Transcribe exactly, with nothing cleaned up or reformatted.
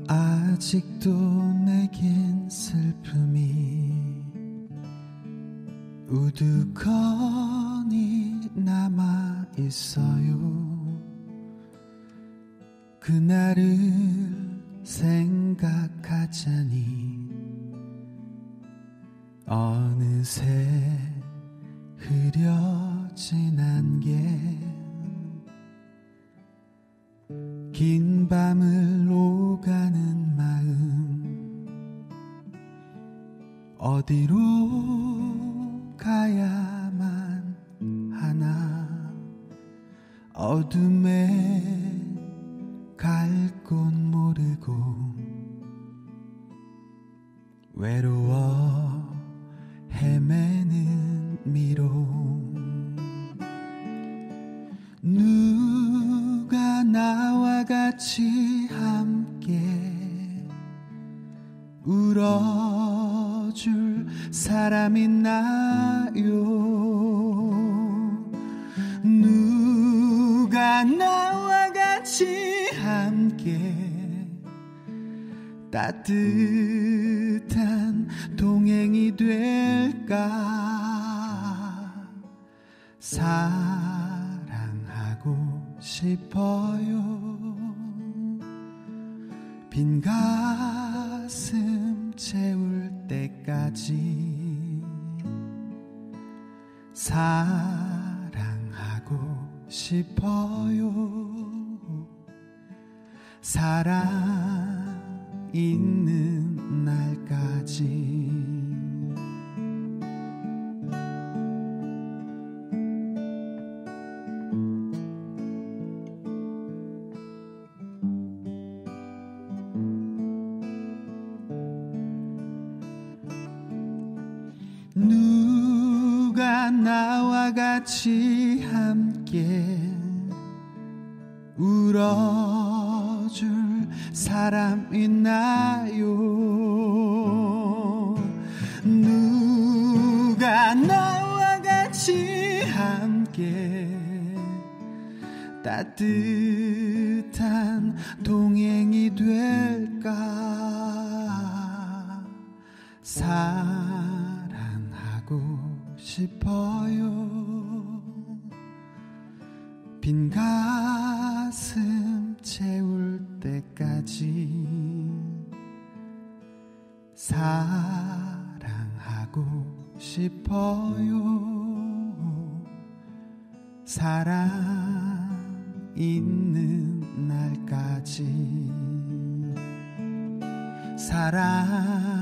아직도 내겐 슬픔이 우두커니 남아 있어요. 그날을 생각하자니 어느새 흐려진 안개 긴 밤을 오가는 마음 어디로 가야만 하나 어둠에 갈 곳 모르고 외로워 헤매는 미로 누가 나와 같이 함께 울어줄 사람 있나요? 누가 나와 같이 함께 따뜻한 동행이 될까? 사랑하고 싶어요. 빈 가슴 채울 때까지 사랑하고 싶어요. 사랑 있는 날까지. 누가 나와 같이 함께 울어줄 사람 있나요? 누가 나와 같이 함께 따뜻한 동행이 될까? 사랑하고 싶어요. 빈 가슴 채울 때까지 사랑하고 싶어요. 사랑 있는 날까지 사랑